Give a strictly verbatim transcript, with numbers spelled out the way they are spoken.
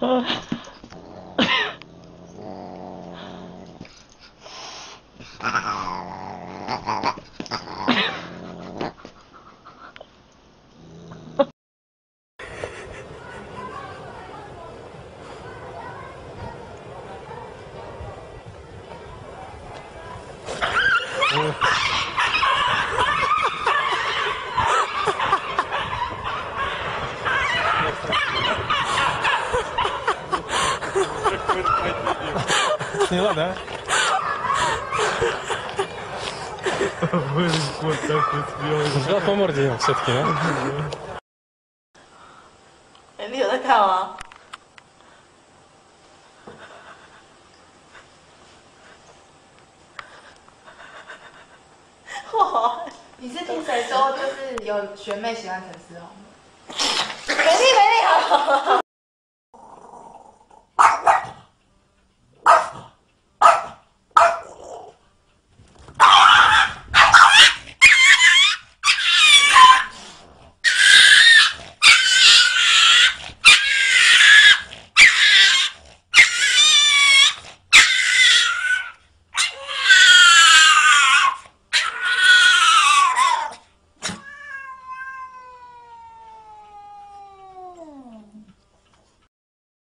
Сняла, да? Вот так вот сделал. Взял по морде все-таки, да? 哎，你有在看吗？哇！ 你是听谁说就是有学妹喜欢陈思宏？ 美丽美丽好。